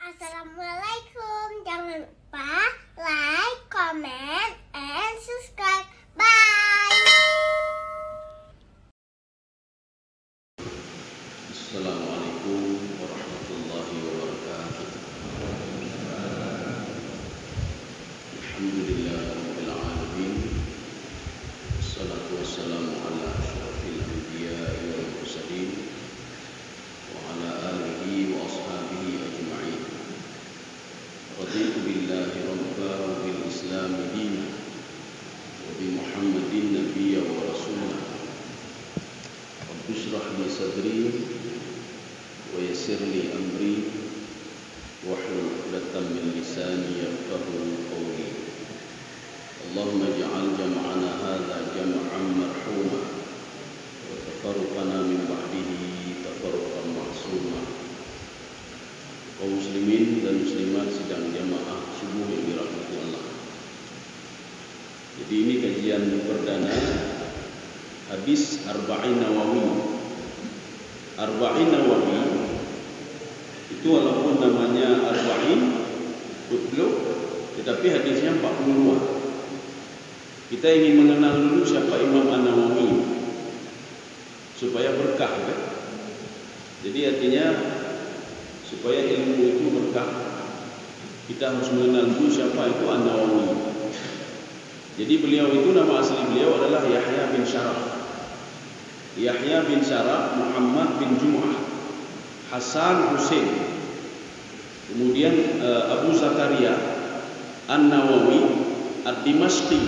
Assalamualaikum. Jangan lupa like, comment, and subscribe. Bye. Assalamualaikum warahmatullahi wabarakatuh. Alhamdulillahirabbil alamin. Wassalatu wassalamu ala asyrafil anbiya'i wal mursalin wa ala alihi wa ashabihi ajma'in. Raditu billahi rabban wa bil islam dinan wa bi Muhammadin nabiyyan wa rasulan. Rabbi shrah li sadri wa yassir li amri wahlul 'uqdatam min lisani yafqahu qawli. Allahumma ij'al jam'ana hadza jam'an marhuma wa tafarruqana min ba'dihi tafarruqan ma'suma. Kaum muslimin dan muslimat sidang jamaah subuh yang dirahmati Allah. Jadi ini kajian perdana hadis Arba'in Nawawi. Arba'in Nawawi itu walaupun namanya Arba'in Utlub, tetapi hadisnya 42. Kita ingin mengenal dulu siapa Imam An-Nawawi supaya berkah kan? Jadi artinya supaya ilmu itu berkah, kita harus mengenal dulu siapa itu An-Nawawi. Jadi beliau itu nama asli beliau adalah Yahya bin Syaraf. Yahya bin Syaraf Muhammad bin Jum'ah Hasan Husain. Kemudian Abu Zakaria An-Nawawi Ad-Dimashqi.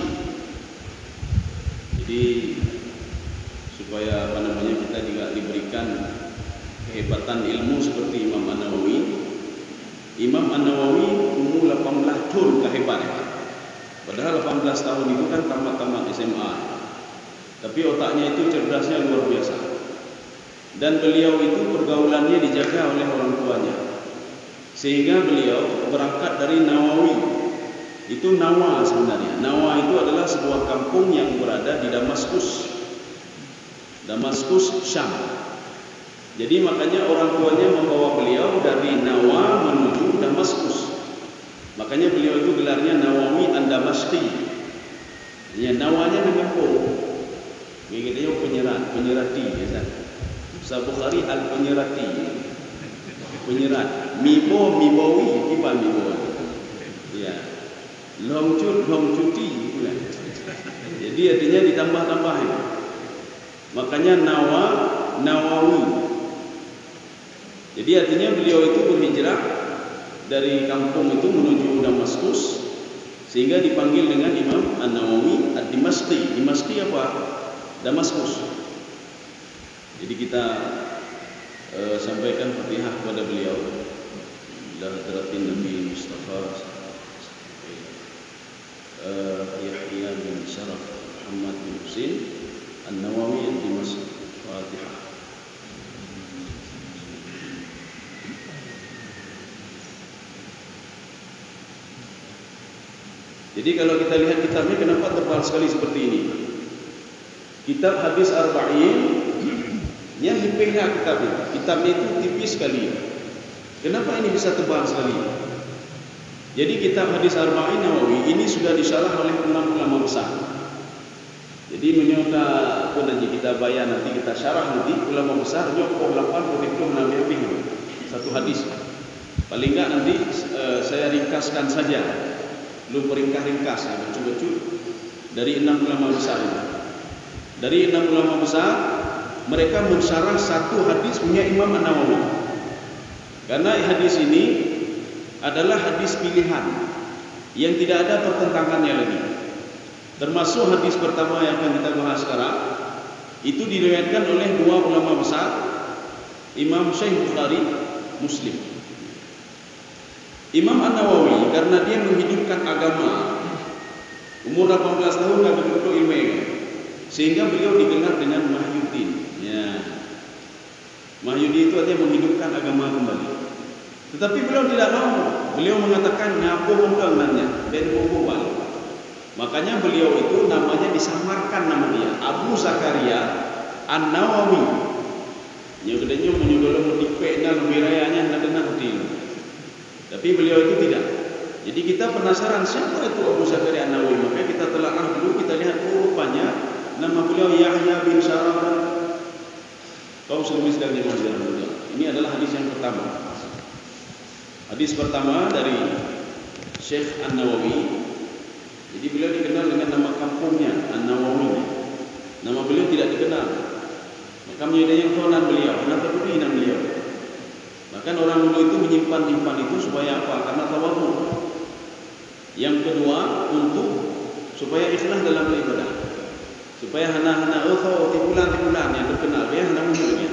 Jadi supaya kita juga diberikan kehebatan ilmu seperti Imam An-Nawawi. Imam An-Nawawi umur 18 tahun kehebatannya. Padahal 18 tahun itu kan tamat SMA. Tapi otaknya itu cerdasnya luar biasa. Dan beliau itu pergaulannya dijaga oleh orang tuanya. Sehingga beliau berangkat dari Nawawi. Itu Nawa sebenarnya. Nawa itu adalah sebuah kampung yang berada di Damaskus. Damaskus, Syam. Jadi makanya orang tuanya membawa beliau dari Nawa menuju Damaskus. Makanya beliau itu gelarnya Nawawi An-Damashqi. Ya, nawanya dengan po. Begitu penyerati ya. Sahih Bukhari al-penyerati. Penyerat. Mibawi, iba mibawi. Ya. Longcuti pula. Jadi artinya ditambah-tambahin. Makanya Nawawi. Jadi artinya beliau itu berhijrah dari kampung itu menuju Damaskus, sehingga dipanggil dengan Imam An-Nawawi Ad-Dimashqi. Dimashqi apa? Damaskus. Jadi kita sampaikan Fatihah kepada beliau. Ila hadratin Nabi Mustafa Yahya bin Syaraf Muhammad bin Husain An-Nawawi Ad-Dimashqi. Fatihah. Jadi kalau kita lihat kitabnya, kenapa tebal sekali seperti ini? Kitab hadis Arba'in yang dipehnya kitabnya. Kitabnya itu tipis sekali. Kenapa ini bisa tebal sekali? Jadi kitab hadis Arba'in Nawawi ini sudah disyarah oleh 6 ulama besar. Jadi menyota pun nanti kita bayar, nanti kita syarah nanti ulama besar nyokoh 80 nabi satu hadis. Paling enggak nanti saya ringkaskan saja. Lu ringkas ya, betul-betul dari 6 ulama besar ini. Dari 6 ulama besar, mereka mensyarah satu hadis punya Imam An-Nawawi. Karena hadis ini adalah hadis pilihan yang tidak ada pertentangannya lagi. Termasuk hadis pertama yang akan kita bahas sekarang, itu diriwayatkan oleh 2 ulama besar, Imam Sahih Bukhari, Muslim. Imam An-Nawawi karena dia menghidupkan agama, umur 18 tahun dah betul-betul ilmu, sehingga beliau digelar dengan Mahyuddin. Ya. Mahyuddin itu artinya menghidupkan agama kembali. Tetapi beliau tidak mau. Beliau mengatakan ngapuh nanya dan bubuan. Makanya beliau itu namanya disamarkan nama dia Abu Zakaria An-Nawawi. Yang kedanya menyuruh mutipek dan wirayanya nak dengar hati. Tapi beliau itu tidak. Jadi kita penasaran siapa itu Abu Zakaria An-Nawawi. Maka kita telaah dulu, kita lihat rupanya nama beliau Yahya bin Sharaf. Kaum muslimin sekalian yang dirahmati. Ini adalah hadis yang pertama. Hadis pertama dari Syekh An-Nawawi. Jadi beliau dikenal dengan nama kampungnya An-Nawawi. Nama beliau tidak dikenal. Maka menjadi yang tuanan beliau, kenapa nama beliau? Bahkan orang dulu itu menyimpan itu supaya apa? Karena tawadhu. Yang kedua, untuk supaya ikhlas dalam beribadah. Supaya hana-hana tipulan yang terkenal ya hana munculnya.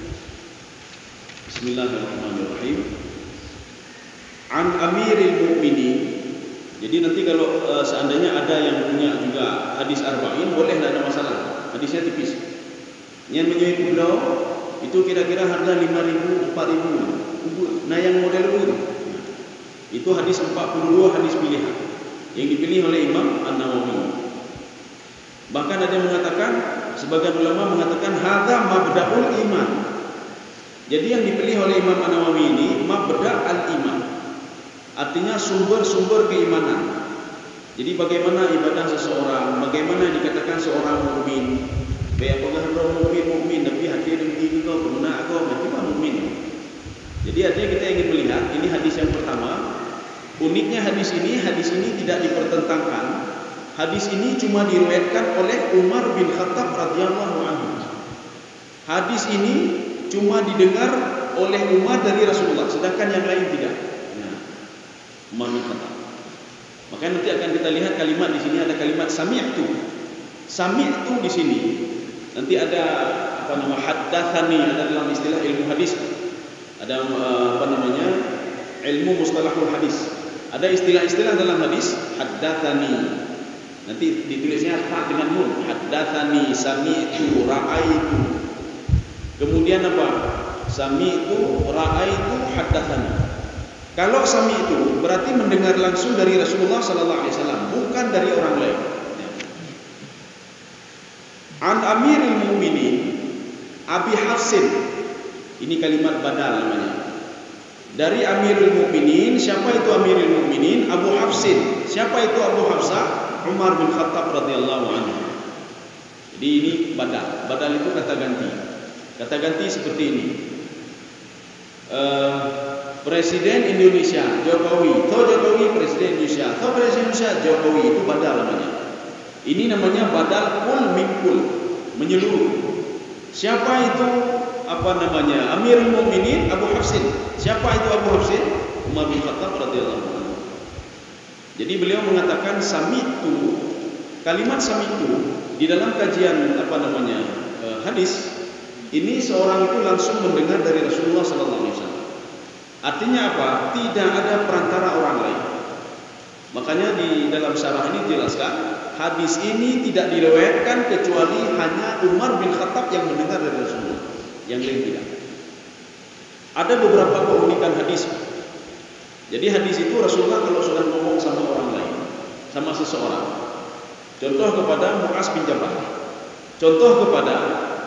Bismillahirrahmanirrahim. An Amiril Mukminin. Jadi nanti kalau seandainya ada yang punya juga hadis arba'in, boleh, tidak ada masalah. Hadisnya tipis. Yang menyuai pulau itu kira-kira harga 5.000, 4.000. Nah yang model itu hadis 42 hadis pilihan yang dipilih oleh Imam An-Nawawi. Bahkan ada yang mengatakan, sebagian ulama mengatakan hadza mabda'ul iman. Jadi yang dipilih oleh Imam An-Nawawi ini mabda' al-iman. Artinya sumber-sumber keimanan. Jadi bagaimana ibadah seseorang, bagaimana dikatakan seorang mukmin. Baik apakah mukmin tapi hati dan diri kau benar kau macam mukmin. Jadi artinya kita ingin melihat ini hadis yang pertama. Uniknya hadis ini tidak dipertentangkan. Hadis ini cuma diriwayatkan oleh Umar bin Khattab radhiyallahu anhu. Hadis ini cuma didengar oleh Umar dari Rasulullah, sedangkan yang lain tidak. Umar bin Khattab. Maka nanti akan kita lihat kalimat di sini ada kalimat sami'tu. Sami'tu di sini nanti ada haddatsani, ada dalam istilah ilmu hadis. Ada ilmu mustalahul hadis. Ada istilah-istilah dalam hadis haddatsani. Nanti ditulisnya ta dengan nun. Haddatsani, sami'tu, ra'aitu. Kemudian apa? Sami'tu, ra'aitu, haddatsani. Kalau sami itu berarti mendengar langsung dari Rasulullah sallallahu alaihi wasallam, bukan dari orang lain. An Amiril Mukminin Abi Hafsin. Ini kalimat badal namanya. Dari Amirul Mukminin, siapa itu Amirul Mukminin? Abu Hafsin. Siapa itu Abu Hafsah? Umar bin Khattab radhiyallahu anhu. Jadi ini badal. Badal itu kata ganti. Kata ganti seperti ini. Presiden Indonesia Jokowi, Jokowi Presiden Indonesia, Presiden Indonesia Jokowi, itu badal namanya. Ini namanya badal kul min kul, menyeluruh. Siapa itu Amirul Mukminin Abu Hafsin. Siapa itu Abu Hafsin? Umar bin Khattab radhiyallahu anhu. Jadi beliau mengatakan sami'tu. Kalimat sami'tu di dalam kajian hadis ini seorang itu langsung mendengar dari Rasulullah sallallahu alaihi wasallam. Artinya apa? Tidak ada perantara orang lain. Makanya di dalam syarah ini dijelaskan, hadis ini tidak diriwayatkan kecuali hanya Umar bin Khattab yang mendengar dari Rasulullah, yang lain tidak. Ada beberapa keunikan hadis. Jadi hadis itu Rasulullah kalau sudah ngomong sama orang lain, sama seseorang. Contoh kepada Mu'az bin Jabal. Contoh kepada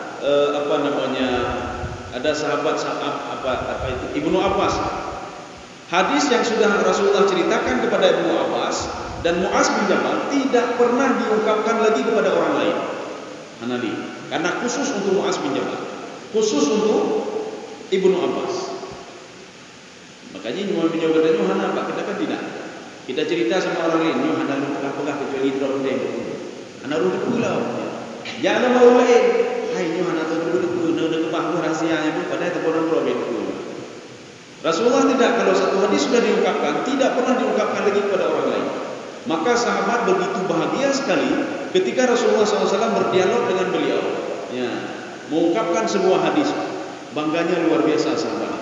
ada sahabat itu Ibnu Abbas. Hadis yang sudah Rasulullah ceritakan kepada Ibnu Abbas dan Mu'az bin Jabal tidak pernah diungkapkan lagi kepada orang lain. Hanali. Karena khusus untuk Mu'az bin Jabal, khusus untuk Ibnu Abbas. Makanya Mu'az bin Jabal itu hana Pak, kita kan tidak. Kita cerita sama orang lain, hana pegah kecuali drone dia. Hana rujuk pulau. Jangan mau lain. Hai hana rahasianya pun pada tepuran problem. Rasulullah tidak, kalau satu hadis sudah diungkapkan, tidak pernah diungkapkan lagi kepada orang lain. Maka sahabat begitu bahagia sekali ketika Rasulullah SAW berdialog dengan beliau, mengungkapkan sebuah hadis. Bangganya luar biasa sahabat.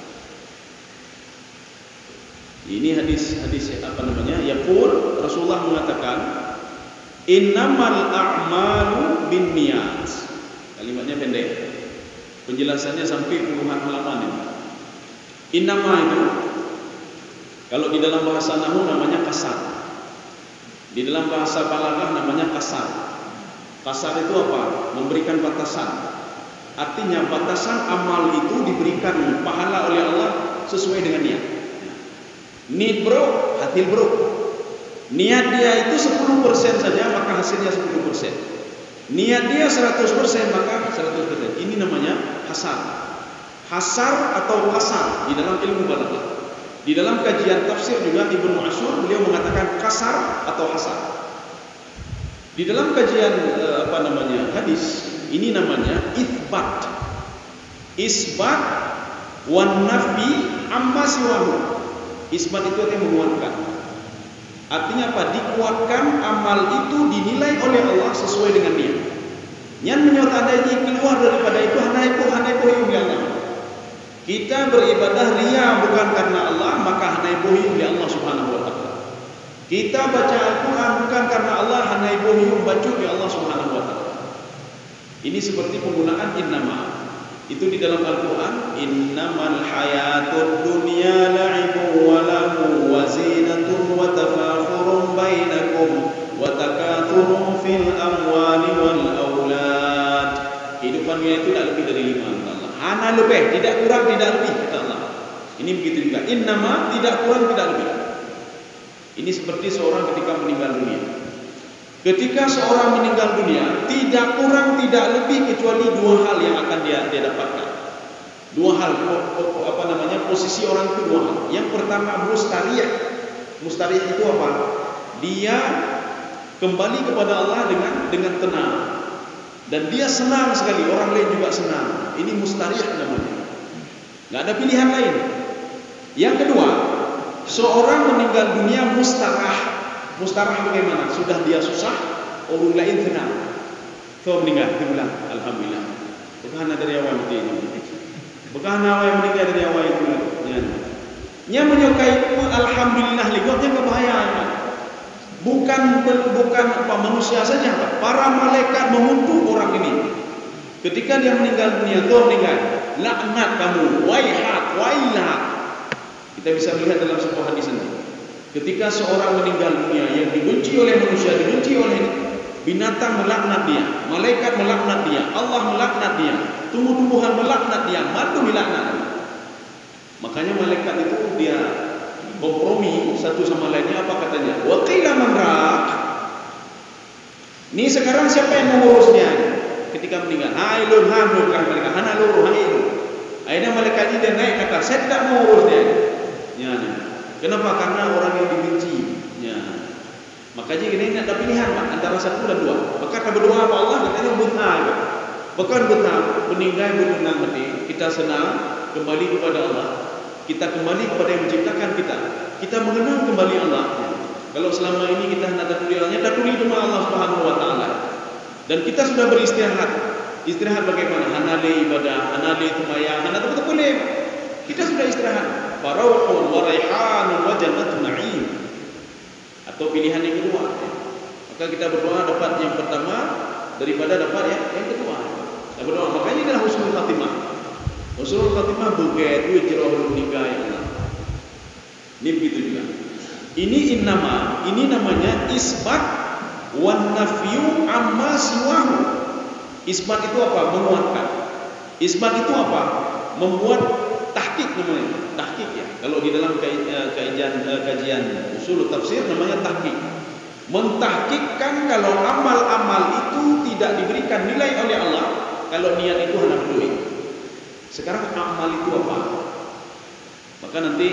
Ini hadis yaqul, Rasulullah mengatakan, innamal a'malu binniyat. Kalimatnya pendek. Penjelasannya sampai puluhan halaman ini. Innama itu kalau di dalam bahasa nahwu namanya kasar. Di dalam bahasa balaghah namanya kasar. Kasar itu apa? Memberikan batasan. Artinya batasan amal itu diberikan pahala oleh Allah sesuai dengan niat. Need bro, hasil bro. Niat dia itu 10% saja, maka hasilnya 10%. Niat dia 100%, maka 100%. Ini namanya hasar. Hasar atau kasar di dalam ilmu balaghah. Di dalam kajian tafsir juga Ibnu Ashur beliau mengatakan kasar atau hasar. Di dalam kajian hadis, ini namanya itsbat. Isbat wan nafi amma siwahu. Isbat itu artinya menguatkan. Artinya apa? Dikuatkan amal itu dinilai oleh Allah sesuai dengan niat. Yang menyatakan keluar daripada itu hanaiku yang Allah. Kita beribadah ria bukan karena Allah, maka hanaiku yang Allah Subhanahu wa taala. Kita baca Al-Qur'an bukan karena Allah, hanaiku yang baca di Allah Subhanahu wa taala. Ini seperti penggunaan innama. Itu di dalam Al-Quran, innamal hayatud dunya la'ibun wa lahu wa zinatun wa tafakhurun bainakum wa takathurun fil amwali wal aulad. Kehidupan dunia itu tidak lebih dari 5 kata Allah. Hana lebih, tidak kurang, tidak lebih kata Allah. Ini begitu juga. Innama, tidak kurang, tidak lebih. Ini seperti seorang ketika meninggal dunia. Ketika seorang meninggal dunia, tidak kurang, tidak lebih kecuali 2 hal yang akan dia dapatkan. 2 hal, posisi orang itu 2 hal. Yang pertama mustariyah. Mustariyah itu apa? Dia kembali kepada Allah dengan tenang. Dan dia senang sekali, orang lain juga senang. Ini mustariyah namanya. Enggak ada pilihan lain. Yang kedua, seorang meninggal dunia mustarah. Mustarah bagaimana? Sudah dia susah, orang lain tenang. Kau meninggal, dia bilang, alhamdulillah. Bukan dari awal mati ini. Bukan awal meninggal dari awal itu. Nya menyukai alhamdulillah ligotnya kebahayaan. Bukan manusia saja, para malaikat mengutuk orang ini. Ketika dia meninggal dunia, kau meninggal, laknat kamu, waihat, wailah. Kita bisa melihat dalam sebuah hadis ini. Ketika seorang meninggal dunia yang dibenci oleh manusia, dibenci oleh binatang melaknat dia, malaikat melaknat dia, Allah melaknat dia, tumbuh-tumbuhan melaknat dia, madu dilaknat. Makanya malaikat itu dia kompromi satu sama lainnya, apa katanya? Wa qila man raq. Ini sekarang siapa yang mengurus dia ketika meninggal? Hai lur, malaikat, hana lur, hai lur. Akhirnya malaikat ini dia naik kata, saya tidak mengurus dia. Ya. Kenapa? Karena orang yang dibenci. Ya. Makanya ini ada pilihan Pak, antara 1 dan 2. Maka kita berdoa apa Allah katanya buta. Bukan buta, meninggal berkenang mati. Kita senang kembali kepada Allah. Kita kembali kepada yang menciptakan kita. Kita mengenal kembali Allah. Kalau selama ini kita hendak tulisannya, kita tulis dengan Allah Subhanahu wa taala. Dan kita sudah beristirahat. Istirahat bagaimana? Hanale ibadah, hanale tumayang, hanale betul boleh. Kita sudah istirahat. Farauhun wa raihanun wa jannatun na'im. Atau pilihan yang kedua. Maka kita berdoa dapat yang pertama daripada dapat yang kedua. Kita berdoa, makanya inilah husnul khatimah. Husnul khatimah begitu jirahul nikah ya Allah. Ini begitu juga. Ini innama, ini namanya isbat wan nafyu amma siwahu. Isbat itu apa? Menguatkan. Isbat itu apa? Membuat tahqiq namanya. Tahqiq ya. Kalau di dalam kajian usul tafsir namanya tahqiq. Mentahqiqkan kalau amal-amal itu tidak diberikan nilai oleh Allah, kalau niat itu hanya duit. Sekarang amal itu apa? Maka nanti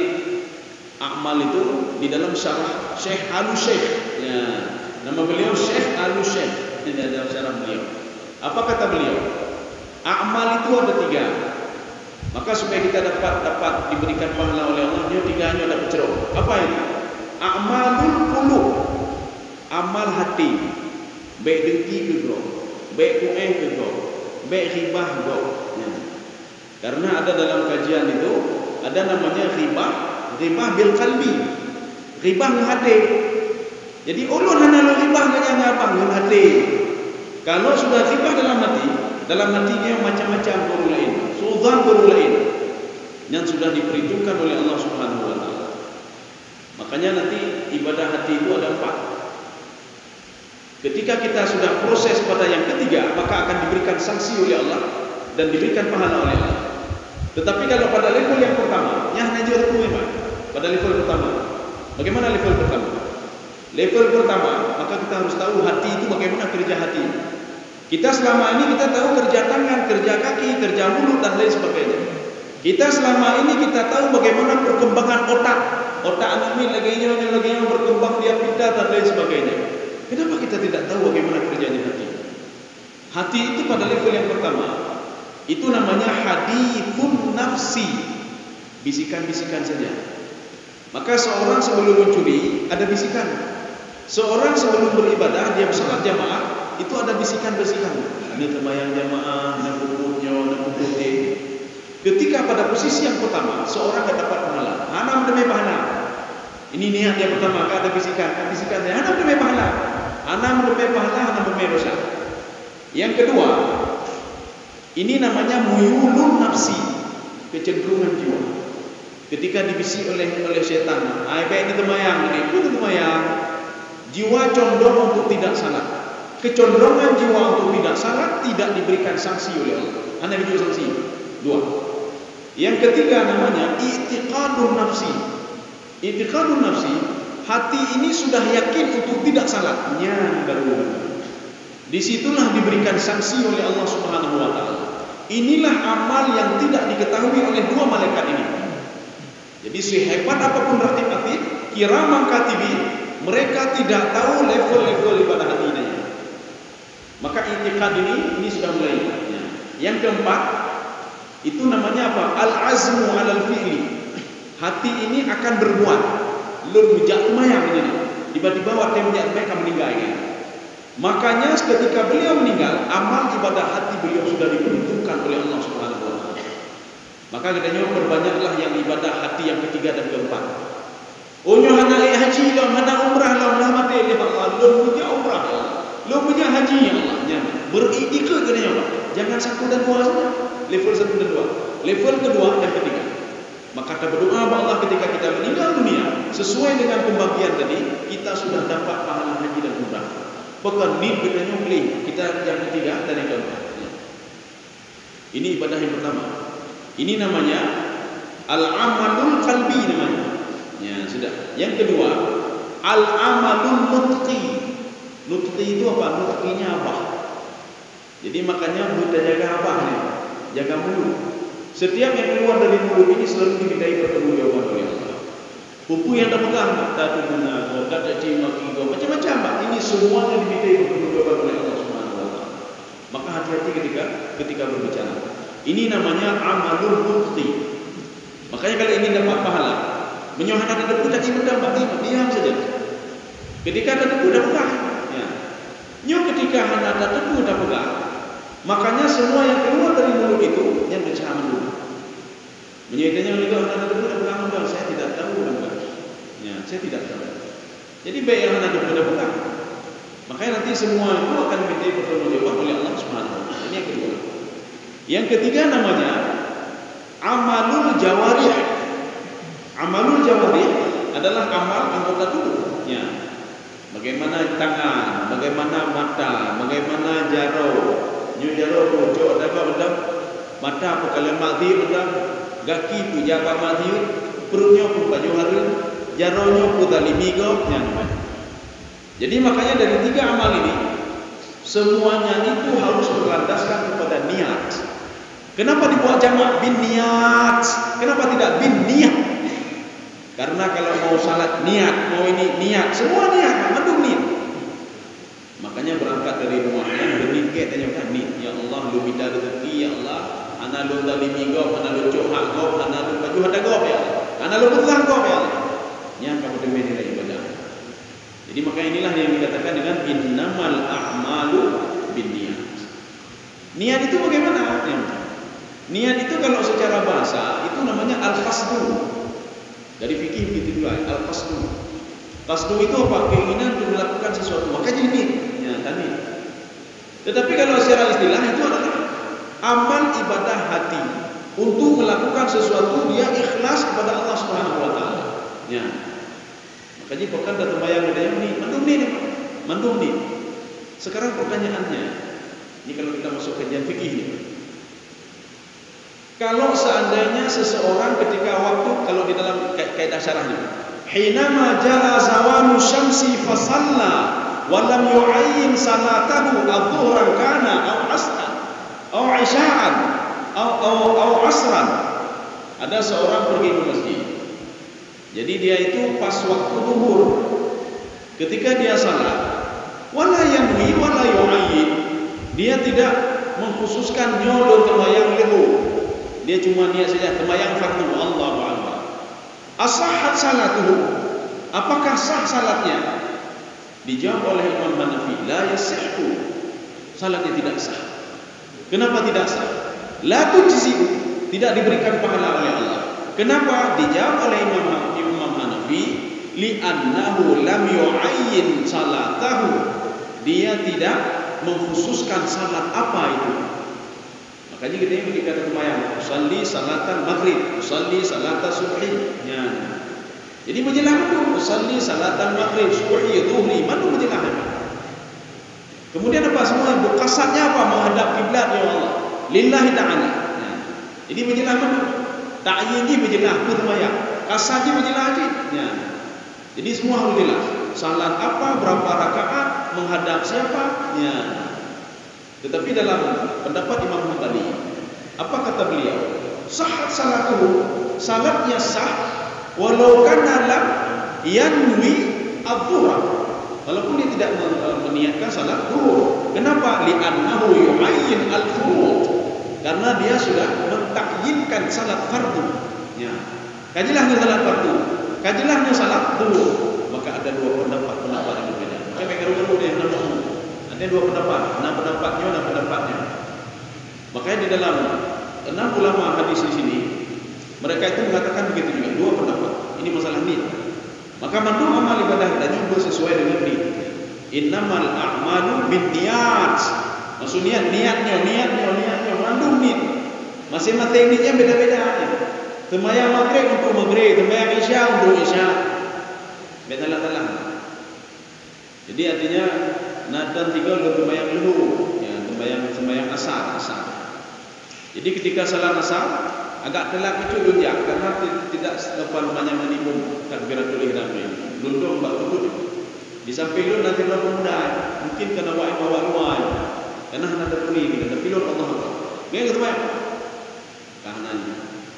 amal itu di dalam syarah Syekh Al-Syekh. Ya, nama beliau Syekh Al-Syekh. Ini dalam syarah beliau. Apa kata beliau? Amal itu ada 3. Maka supaya kita dapat diberikan pahala oleh Allah, dia 3-nya ada pencerah. Apa ini? Amalul qulub, amal hati. Baik dengki ke go, baik kueh ke go, baik ribah go. Ya. Karena ada dalam kajian itu ada namanya ribah bil qalbi. Ribah dengan hati. Jadi ulun hana ribah dengan apa? Dengan hati. Kalau sudah ribah dalam hatinya macam-macam guru lain. Sudzan guru lain yang sudah diperhitungkan oleh Allah Subhanahu wa taala. Makanya nanti ibadah hati itu ada 4. Ketika kita sudah proses pada yang ketiga, maka akan diberikan sanksi oleh Allah dan diberikan pahala oleh Allah. Tetapi kalau pada level yang pertama, yang najur itu memang pada level pertama. Bagaimana level pertama? Level pertama, maka kita harus tahu hati itu bagaimana kerja hati. Kita selama ini kita tahu kerja tangan, kerja kaki, kerja mulut dan lain sebagainya. Kita selama ini kita tahu bagaimana perkembangan otak. Otak anak ini lagi berkembang, dia pindah dan lain sebagainya. Kenapa kita tidak tahu bagaimana kerjanya hati? Hati itu pada level yang pertama, itu namanya hadithun nafsi, bisikan-bisikan saja. Maka seorang sebelum mencuri ada bisikan. Seorang sebelum beribadah, dia sholat jamaah, itu ada bisikan-bisikan. Ini terbayang jamaah, nak kubutnya, nak kubutnya. Ketika pada posisi yang pertama, seorang tidak dapat pahala. Hanam demi pahala. Ini niat yang pertama, ada bisikan, bisikan dia. Hanam demi pahala. Hanam demi pahala, hanam demi dosa. Yang kedua, ini namanya muyulun nafsi, kecenderungan jiwa. Ketika dibisik oleh syaitan, baik ini terbayang, ini pun terbayang. Jiwa condong untuk tidak salah. Kecenderungan jiwa untuk tidak salah tidak diberikan sanksi oleh Allah. Anda juga sanksi. Dua. Yang ketiga namanya i'tiqadun nafsi. I'tiqadun nafsi, hati ini sudah yakin untuk tidak salah. Baru. Disitulah diberikan sanksi oleh Allah Subhanahu wa taala. Inilah amal yang tidak diketahui oleh dua malaikat ini. Jadi sehebat apapun ratib-ratib, kiraman katibin, mereka tidak tahu level-level ibadah hati ini. Maka i'tiqad ini sudah mulai. Yang keempat, itu namanya apa? Al-azmu 'alal fi'li. Hati ini akan berbuat. Lurujak mayang ini. Tiba-tiba waktu mereka meninggal ini. Makanya ketika beliau meninggal, amal ibadah hati beliau sudah diperhitungkan oleh Allah Subhanahu wa taala. Maka katanya berbanyaklah yang ibadah hati yang ketiga dan keempat. Onyo hana haji lo, hana umrah lo, lah mati oleh Allah. Lo punya umrah lo, lo punya haji ya Allah. Beritikad katanya Allah. Jangan satu dan dua saja. Level satu dan dua. Level kedua dan ketiga. Maka kita berdoa kepada Allah ketika kita meninggal dunia, sesuai dengan pembagian tadi, kita sudah dapat pahala haji dan umrah. Bukan ni katanya boleh. Kita yang ketiga dan yang keempat. Ini ibadah yang pertama. Ini namanya al-amalul qalbi namanya. Ya, sudah. Yang kedua, al-amalul nutqi. Nutqi itu apa? Nutqinya apa? Jadi makanya kita jaga apa nih? Jaga mulut. Setiap yang keluar dari mulut ini selalu dimintai pertanggungjawaban oleh Allah. Pupu yang dah pegang, kata benar, kata cima kigo, macam-macam pak. Ini semuanya dimintai pertanggungjawaban oleh Allah Subhanahu wa taala. Maka hati-hati ketika berbicara. Ini namanya amalul nutqi. Makanya kalau ingin dapat pahala, menyohan ada debu tak diam saja. Ketika ada debu dah pegang, ya. Ketika ada debu dah pegang, makanya semua yang keluar dari mulut itu yang bercahaman dulu. Menyitanya juga ada debu dah pegang, enggak, saya tidak tahu enggak. Ya, saya tidak tahu. Jadi baik yang ada debu dah pegang. Makanya nanti semua itu akan diminta pertanggungjawaban oleh Allah Subhanahu wa taala. Ini yang kedua. Yang ketiga namanya amalul jawarih. Amalul jawarih adalah amal anggota tubuh. Ya. Bagaimana tangan, bagaimana mata, bagaimana jaro. Nyu jaro pojok dapat betul. Mata apa kalau mati betul. Gaki pu jaga mati, perutnya pu baju hari, jaronya pu tali migo. Jadi makanya dari tiga amal ini semuanya itu harus berlandaskan kepada niat. Kenapa dibuat jamak bin niat? Kenapa tidak bin niat? Karena kalau mau salat niat, mau ini niat, semua niat, mengandung niat. Makanya berangkat dari rumah yang berniat tanya kan ni, ya Allah lu minta rezeki ya Allah, ana lu tali minggu, ana lu cohak kau, ana lu baju ada kau ya, ana lu pulang kau ya. Yang kamu demi nilai ibadah. Jadi maka inilah yang dikatakan dengan innamal a'malu binniyat. Niat itu bagaimana? Niat itu kalau secara bahasa itu namanya al-qasdu. Dari fikih begitu juga, al-qasdu. Qasdu itu apa? Keinginan untuk melakukan sesuatu. Maka jadi niat. Ya, tadi. Tetapi kalau secara istilah itu adalah amal ibadah hati untuk melakukan sesuatu dia ikhlas kepada Allah Subhanahu wa taala. Ya. Makanya bukan dah terbayang ada yang ni, mandum ni. Sekarang pertanyaannya, ini kalau kita masuk kajian fikih ni. Kalau seandainya seseorang ketika waktu, kalau di dalam kaidah syarahnya, hinama jaa zawalu syamsi fa shalla wa lam yu'ayyin salatahu adh-dhuhran kana aw asran aw isya'an aw asran. Ada seorang pergi ke masjid. Jadi dia itu pas waktu zuhur. Ketika dia salat, wala yanwi wala yu'ayyin, dia tidak mengkhususkan nyolong sembahyang lahu. Dia cuma niat saja sembahyang fardu, Allahu akbar. Asahhat salatuhu, apakah sah salatnya? Dijawab oleh Imam Hanafi, la yasihhu, salatnya tidak sah. Kenapa tidak sah? La tujzi, tidak diberikan pahala oleh Allah. Kenapa? Dijawab oleh Imam Hanafi, li'annahu lam yu'ayyin salatahu, dia tidak mengkhususkan salat apa itu. Makanya kita ini ketika sembahyang, usalli salatan maghrib, usalli salatan subhi. Ya. Jadi menjelang itu, usalli salatan maghrib, subhi, dhuhri, mana menjelang? Kemudian apa semua? Kasatnya apa? Menghadap kiblat ya Allah. Lillahi ta'ala. Ya. Jadi menjelang mana? Ta'yin ji menjelang tu sembahyang. Kasat ji menjelang ji. Ya. Jadi semua harus jelas. Salat apa, berapa rakaat, menghadap siapa? Ya. Tetapi dalam pendapat Imam Hambali, apa kata beliau? Sahhat salatuhu, salatnya sah walau kana lam yanwi adh-dhuhr, walaupun dia tidak meniatkan salat zuhur. Kenapa? Li'annahu yu'ayyin al-furud, karena dia sudah mentakyinkan salat fardu. Ya. Kajilah salat fardu, kajilah salat zuhur. Maka ada dua pendapat yang berbeda. Maka mereka dulu dia nama. Ada dua pendapat, enam pendapatnya. Makanya di dalam 6 ulama hadis di sini, mereka itu mengatakan begitu juga, dua pendapat. Ini masalah niat. Maka mandul amal ibadah dan juga sesuai dengan niat. Innamal a'malu binniyat. Maksudnya niatnya mandul niat. Masing-masing niatnya beda-beda. Sembahyang maghrib untuk maghrib, sembahyang isya untuk isya. Beda-beda. Jadi artinya natan 3 untuk sembahyang luhur, ya, sembahyang asar. Jadi ketika salat asar agak telat itu dunia karena tidak banyak minimum takbiratul ihram ini. Lundung mbak lundung. Di samping lu nanti berapa muda, mungkin kena bawa luar. Karena ada puli kita tapi lu Allah. Dia kata apa? Kahanannya.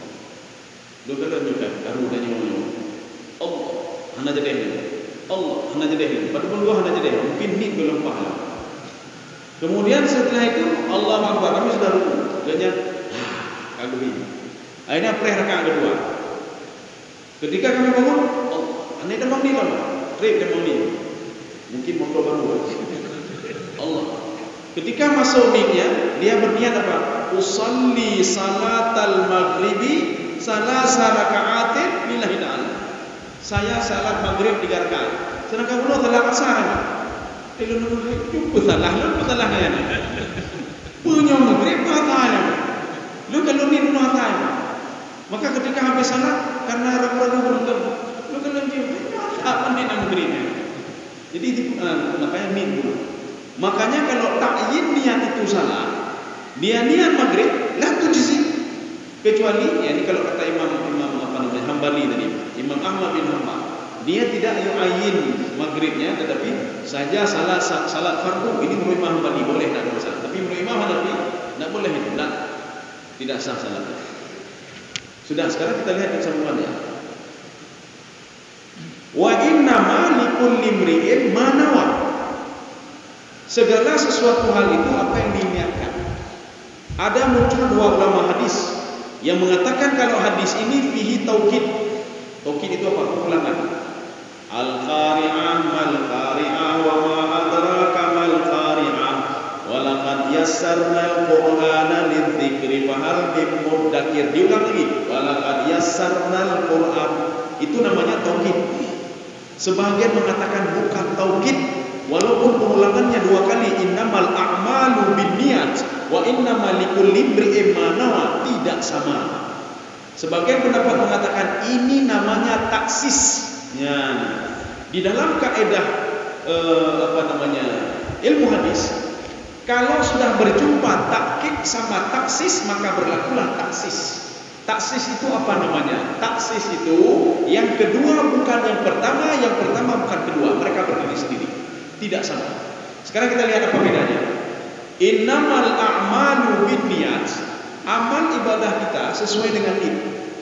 Lu kalau juga baru dan nyonya. Allah, hana jadi Allah, hana jadi. Padahal dua hana jadi. Mungkin ni belum paham. Kemudian setelah itu Allah Akbar, kami sudah rukuk. Dia kagum ini. Akhirnya prayer rakaat kedua. Ketika kami bangun, ini demam ni lama. Prayer demam ni. Mungkin mau baru. Allah. Ketika masuk niknya, dia berniat apa? Usalli salatal maghribi salasa raka'atin lillahi ta'ala. Saya salat maghrib 3 rakaat. Sedangkan belum salat asar. Lu salah ya. Punya maghrib matanya. Lu kalau ni punya matanya. Maka ketika habis salat karena ragu-ragu belum lu kalau dia apa ni nama maghribnya. Jadi makanya minggu. Makanya kalau takyin niat itu salah, dia niat maghrib la tujzi. Kecuali ya ini kalau kata Imam apa namanya Hambali tadi, Imam Ahmad bin Hanbal, dia tidak yu'ayyin maghribnya tetapi saja salat fardu. Ini menurut Imam Hambali boleh nak dosa. Tapi menurut Imam Hanafi tak boleh itu, tidak sah salat. Sudah, sekarang kita lihat sambungannya. Wa inna ma likulli imri'in ma nawa. Segala sesuatu hal itu apa yang diniatkan. Ada muncul 2 ulama hadis yang mengatakan kalau hadis ini fihi taukid. Taukid itu apa? Pengulangan. Al-qari'ah mal-qari'ah wa ma adraka mal-qari'ah wa laqad yassarna al-Qur'ana lidzikri fa hal min muddakir. Diulang lagi. Wa laqad yassarna al-Qur'an. Itu namanya taukid. Sebagian mengatakan bukan taukid, walaupun pengulangannya 2 kali. Innamal a'malu binniyat wa innamal likulli imri'in ma nawa, tidak sama. Sebagian pendapat mengatakan ini namanya taksis. Ya. Di dalam kaidah ilmu hadis Kalau sudah berjumpa takkik sama taksis, maka berlakulah taksis. Taksis itu apa namanya? Taksis itu yang kedua bukan yang pertama bukan kedua. Mereka berdiri sendiri. Tidak sama. Sekarang kita lihat apa bedanya. Innamal a'malu binniyat. Amal ibadah kita sesuai dengan niat.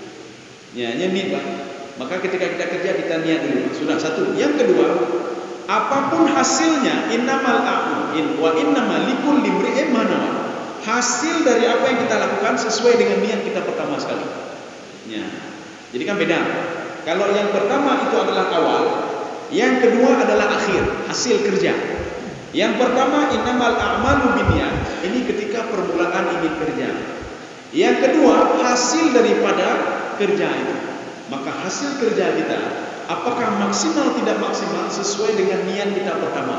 Ya, niat, Pak. Maka ketika kita kerja kita niat dulu. Sudah satu. Yang kedua, apapun hasilnya, innamal a'malu wa innamal likulli imri'in ma nawa. Hasil dari apa yang kita lakukan sesuai dengan niat kita pertama sekali. Ya. Jadi kan beda. Kalau yang pertama itu adalah awal, yang kedua adalah akhir, hasil kerja. Yang pertama innamal a'malu binniyat, ini ketika permulaan ingin kerja. Yang kedua hasil daripada kerja itu. Maka hasil kerja kita apakah maksimal tidak maksimal sesuai dengan niat kita pertama.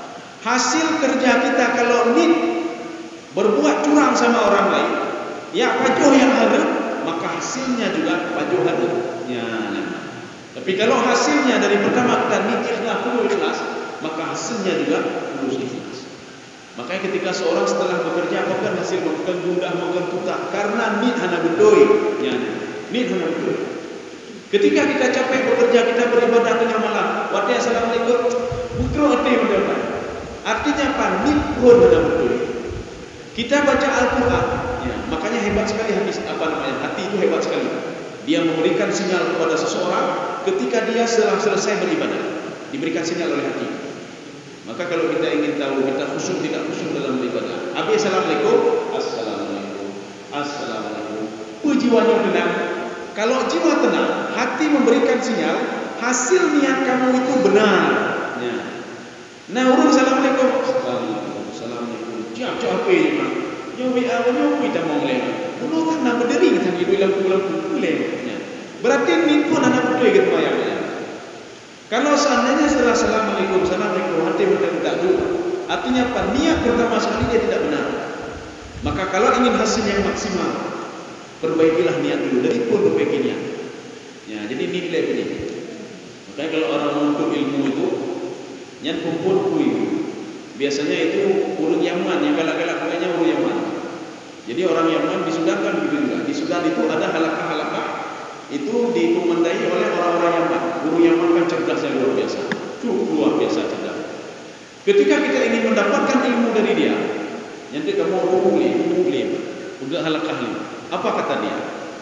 Hasil kerja kita kalau niat berbuat curang sama orang lain, ya pajuh yang ada, maka hasilnya juga pajuh ada. Ya. Tapi kalau hasilnya dari pertama kita niat ikhlas, maka hasilnya juga harus ikhlas. Makanya ketika seorang setelah bekerja apakah hasil makan gundah makan tutak karena niat hana betul. Ya. Niat hana betul. Ketika kita capek bekerja, kita beribadah tengah malam, wati assalamualaikum, bukro arti mendapat. Artinya apa? Niat pun hana betul. Kita baca Al-Quran, ya, makanya hebat sekali hati itu hebat sekali. Dia memberikan sinyal kepada seseorang ketika dia setelah selesai beribadah, diberikan sinyal oleh hati. Maka kalau kita ingin tahu kita khusyuk tidak khusyuk dalam beribadah, habis assalamualaikum, assalamualaikum, assalamualaikum. Jiwanya tenang. Kalau jiwa tenang, hati memberikan sinyal hasil niat kamu itu benar. Ya. Nah, urus assalamualaikum, assalamualaikum. Siap apa ini mak? Yang kita mau lewat. Mulu kan nak berdiri kita hidup lampu lewatnya. Berarti ni pun anak betul gitu ayamnya. Kalau seandainya setelah assalamualaikum hati tidak dulu. Artinya apa? Niat pertama sekali dia tidak benar. Maka kalau ingin hasil yang maksimal, perbaikilah niat dulu. Dari pun perbaiki niat. Ya, jadi nilai ini. Makanya kalau orang menuntut ilmu itu, yang kumpul kui. Biasanya itu urut Yaman, yang galak-galak makanya urut Yaman. Jadi orang Yaman disudahkan begitu juga. Di Sudan itu ada halakah-halakah itu dikomandai oleh orang-orang Yaman. Guru Yaman kan cerdasnya luar biasa. Luar biasa cerdas. Ketika kita ingin mendapatkan ilmu dari dia, nanti kamu boleh, udah halakah ini. Apa kata dia?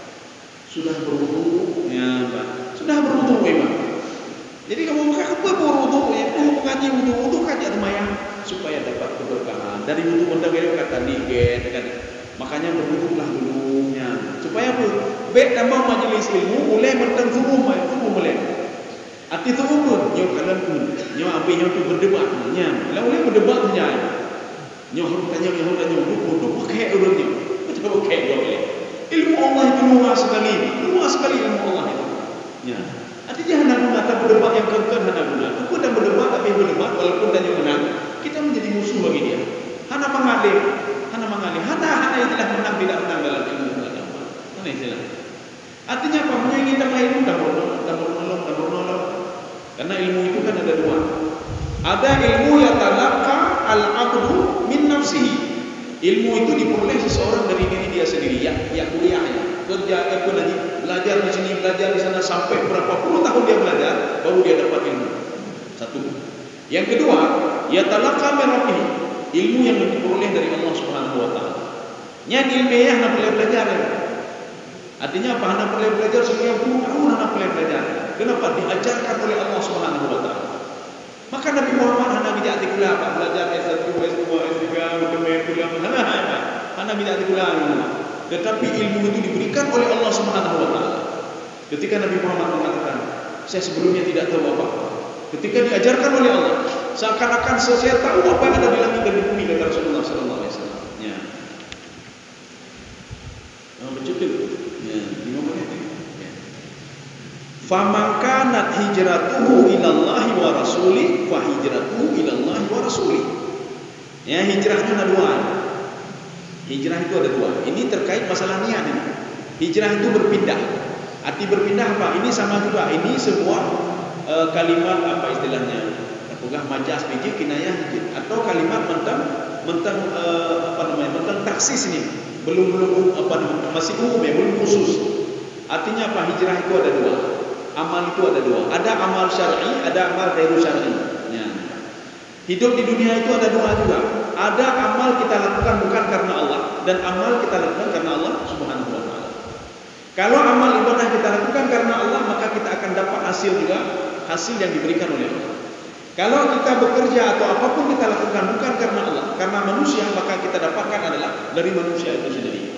Sudah berwudu, ya, Pak. Sudah berwudu, Pak. Jadi kamu maka apa berwudu? Ya, mengaji wudu kan ya lumayan supaya dapat keberkahan. Dari wudu mendagari kata digen kan. Makanya berwudulah dulunya. Supaya apa? Baik tambah majelis ilmu mulai mentang suruh mulai. Arti itu pun nyo kanan pun nyo ambil nyo tu berdebat nya. Lah boleh berdebat nya. Nyo harus tanya wudu kayak urutnya. Macam kayak boleh. Ilmu Allah itu luas sekali ilmu Allah itu. Ya. Artinya hendak mengatakan berdebat yang kekal hendak guna. Aku dah berdebat tapi berdebat walaupun dah menang, kita menjadi musuh bagi dia. Hana mengalir. Hana yang telah menang tidak menang dalam ilmu agama. Hana istilah. Artinya apa? Menginginkan ilmu dah bernolong. Karena ilmu itu kan ada dua. Ada ilmu yang talaqqa al-'abdu min nafsihi. Ilmu itu diperoleh seseorang dari diri dia sendiri, ya kuliahnya. Kerja apa lagi? Belajar di sini, belajar di sana sampai berapa puluh tahun dia belajar baru dia dapat ilmu. Satu. Yang kedua, ya talaqqa min rabbih. Ilmu yang diperoleh dari Allah Subhanahu wa taala. Nya ilmiah nak boleh belajar. Artinya apa? Nak boleh belajar sekian puluh tahun nak boleh belajar. Kenapa? Diajarkan oleh Allah Subhanahu wa taala. Maka Nabi Muhammad hana tidak dikula apa belajar S1, S2, S3, hana tidak dikula. Tetapi ilmu itu diberikan oleh Allah Subhanahu wa taala. Ketika Nabi Muhammad mengatakan, saya sebelumnya tidak tahu apa-apa. Ketika diajarkan oleh Allah, seakan-akan saya tahu apa yang ada di langit dan di bumi, kata Rasulullah sallallahu alaihi wasallam. Ya. Betul. Ya, 5 menit. Ya. Faman kanat hijratuhu ila Allah wa rasuli fa hijratuhu ila Allah wa rasuli. Ya, hijrahnya ada dua. Hijrah itu ada dua. Ini terkait masalah niat ini. Hijrah itu berpindah. Arti berpindah apa? Ini sama juga. Ini sebuah kalimat apa istilahnya? Apakah majas biji kinayah atau kalimat tentang tentang taksis ini belum masih umum ya, belum khusus. Artinya apa? Hijrah itu ada dua. Amal itu ada dua. Ada amal syar'i, ada amal ghairu syar'i. Ya. Hidup di dunia itu ada dua juga. Ada amal kita lakukan bukan karena Allah, dan amal kita lakukan karena Allah Subhanahu wa taala. Kalau amal ibadah kita lakukan karena Allah, maka kita akan dapat hasil juga, hasil yang diberikan oleh Allah. Kalau kita bekerja atau apapun kita lakukan bukan karena Allah, karena manusia, maka kita dapatkan adalah dari manusia itu sendiri.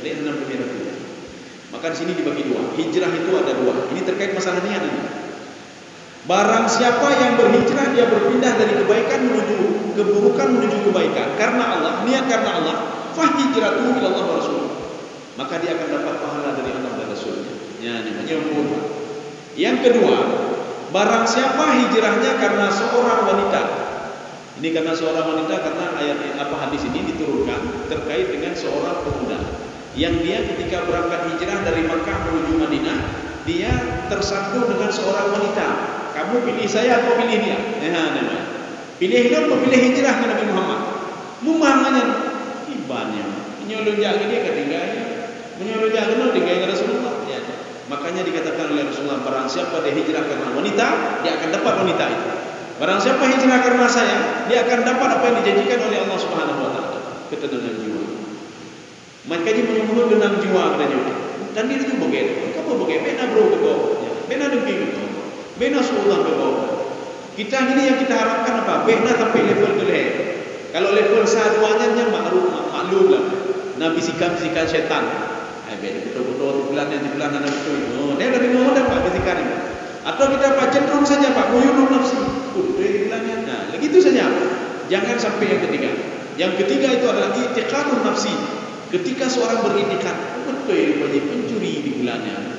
Maka di sini dibagi dua. Hijrah itu ada dua. Ini terkait masalah niat ini. Barang siapa yang berhijrah, dia berpindah dari kebaikan menuju keburukan menuju kebaikan karena Allah, niat karena Allah, fa hijratuhu ila Allah wa Rasul. Maka dia akan dapat pahala dari Allah dan Rasulnya. Ya, namanya umur. Yang kedua, barang siapa hijrahnya karena seorang wanita. Ini karena seorang wanita karena hadis ini diturunkan terkait dengan seorang pemuda yang dia ketika berangkat hijrah dari Makkah menuju Madinah, dia tersambung dengan seorang wanita. Kamu pilih saya atau pilih dia? Pilih hidup atau pilih hijrah ke Nabi Muhammad? Muhammad ibannya menyolong jaga dia ketinggalan, menyolong jaga dengan Rasulullah. Ya. Makanya dikatakan oleh Rasulullah, barang siapa dia hijrah karena wanita, dia akan dapat wanita itu. Barang siapa hijrah karena saya, dia akan dapat apa yang dijanjikan oleh Allah Subhanahu wa taala, ketenangan jiwa. Makanya menyuruh tenang jiwa katanya. Dan dia itu bagaimana? Kamu bagaimana? Bena bro kau, bena dengki kau, bena suulah kau. Kita ini yang kita harapkan apa? Bena sampai level tu leh. Kalau level saduanya maklum lah. Nabi bisikan setan. Bena betul-betul bulan anak betul. Oh, dia lebih mudah pak bisikan ini. Atau kita pak cenderung saja pak muyun nafsi. Bilangnya. Nah, begitu saja. Jangan sampai yang ketiga. Yang ketiga itu adalah i'tiqadun nafsi. Ketika seorang beritikad, betul banyak pencuri di bulannya.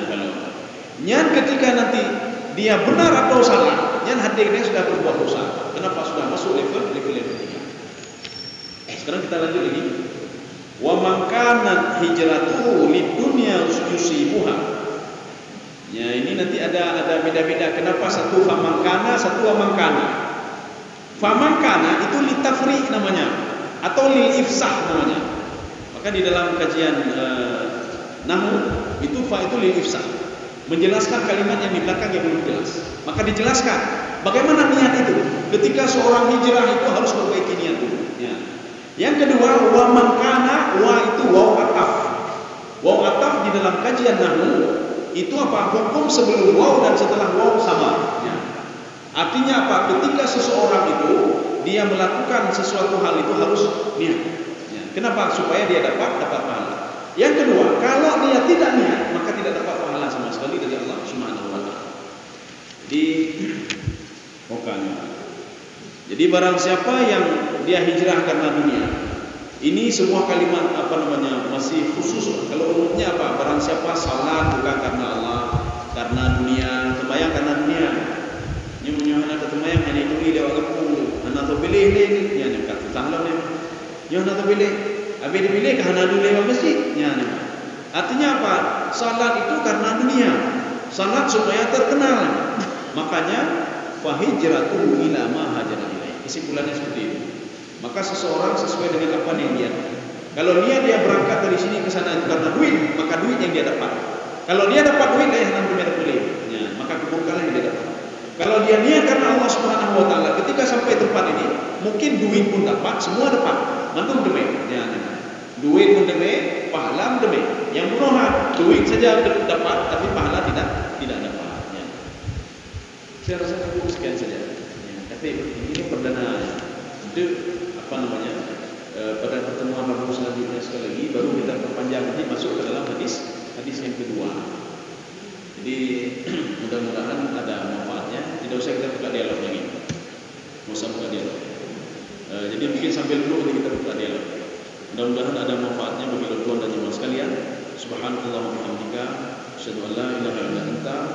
Nyan ketika nanti dia benar atau salah, nyan hadirnya sudah berbuat dosa. Kenapa? Sudah masuk level 3. Sekarang kita lanjut lagi. Wa man kana hijratuhu lidunya yusibuha. Ya, ini nanti ada beda-beda. Kenapa satu famangkana, satu amangkana? Famangkana itu litafri namanya, atau lil ifsah namanya. Maka di dalam kajian Nahwu itu fa itu lil ifsah, menjelaskan kalimat yang di belakang yang belum jelas. Maka dijelaskan bagaimana niat itu. Ketika seorang hijrah itu harus memperbaiki niat dulu. Ya. Yang kedua, wa man kana, wa itu waw ataf. Waw ataf di dalam kajian Nahwu itu apa? Hukum sebelum waw dan setelah waw sama. Ya. Artinya apa? Ketika seseorang itu dia melakukan sesuatu hal itu harus niat. Kenapa? Supaya dia dapat pahala. Yang kedua, kalau dia tidak niat, maka tidak dapat pahala sama sekali dari Allah Subhanahu wa taala. Jadi barang siapa yang dia hijrah karena dunia, ini semua kalimat masih khusus. Kalau umumnya apa? Barang siapa salat bukan karena Allah, karena dunia, sembahyang karena dunia. Nyunyuhana ketemayang hanya itu dia wakapu, anak tu pilih ni, ya ni kata salam ni. Yang nak pilih, habis dipilih kerana dulu lewat masjid. Ya, artinya apa? Salat itu karena dunia. Salat supaya terkenal. Makanya fahijratu ila ma hajara ilaih. Kesimpulannya seperti itu. Maka seseorang sesuai dengan apa yang dia. Kalau dia berangkat dari sini ke sana karena duit, maka duit yang dia dapat. Kalau dia dapat duit, nanti dia boleh. Ya, maka keburukan yang dia dapat. Kalau dia niat karena Allah Subhanahu wa taala, ketika sampai tempat ini, mungkin duit pun dapat, semua dapat. Mantum demi, ya, duit pun demi, pahala pun demi. Yang bunuhan, duit saja dapat, tapi pahala tidak dapat. Ya. Saya rasa cukup sekian saja. Ya, tapi ini perdana. Itu pada pertemuan baru selanjutnya sekali lagi, baru kita perpanjang nanti masuk ke dalam hadis yang kedua. Jadi mudah-mudahan ada manfaatnya. Tidak usah kita buka dialog lagi. Tidak usah buka dialog. Jadi bikin sambil dulu nanti kita buka dialog. Mudah-mudahan ada manfaatnya bagi tuan dan jemaah sekalian. Subhanallah wa bihamdika, asyhadu an la ilaha illa anta,